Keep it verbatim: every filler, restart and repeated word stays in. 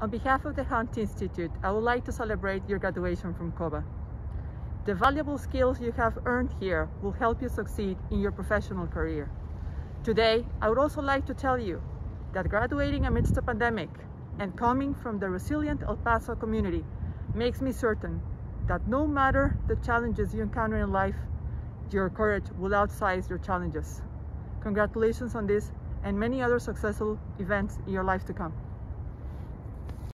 On behalf of the Hunt Institute, I would like to celebrate your graduation from COBA. The valuable skills you have earned here will help you succeed in your professional career. Today, I would also like to tell you that graduating amidst a pandemic and coming from the resilient El Paso community makes me certain that no matter the challenges you encounter in life, your courage will outsize your challenges. Congratulations on this and many other successful events in your life to come.